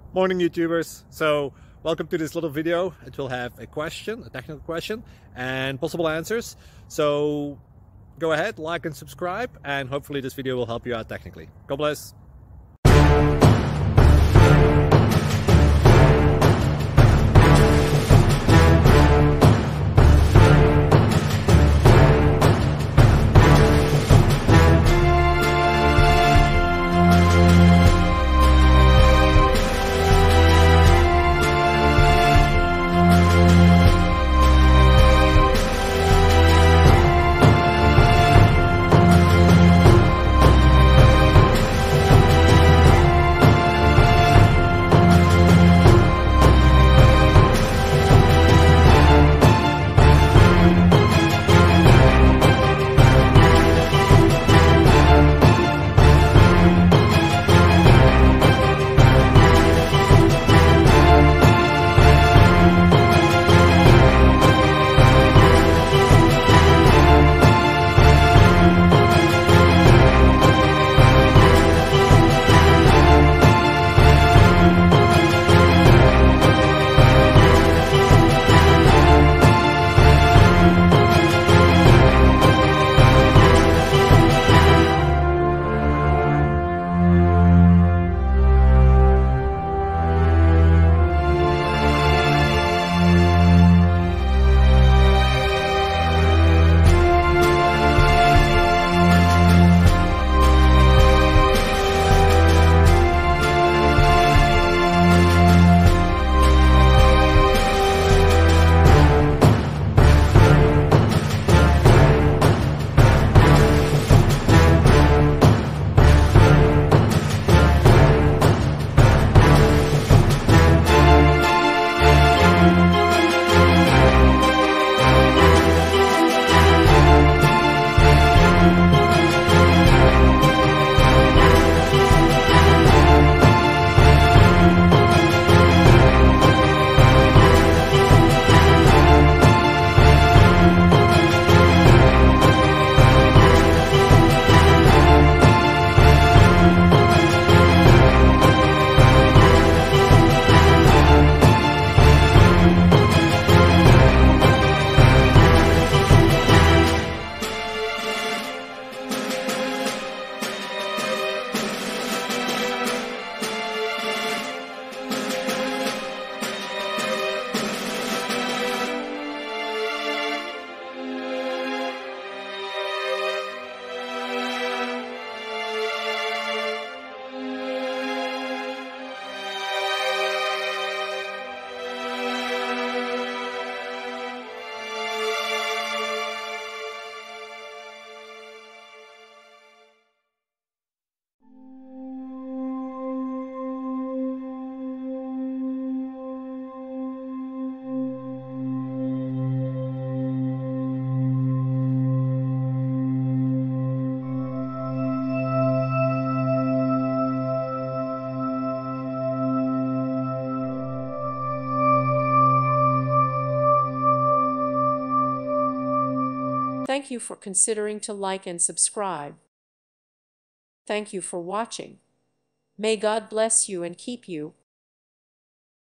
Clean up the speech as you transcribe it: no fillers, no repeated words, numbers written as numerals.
Morning YouTubers. So welcome to this little video. It will have a question, a technical question, and possible answers. So go ahead, like and subscribe, and hopefully this video will help you out technically. God bless. Thank you for considering to like and subscribe. Thank you for watching. May God bless you and keep you.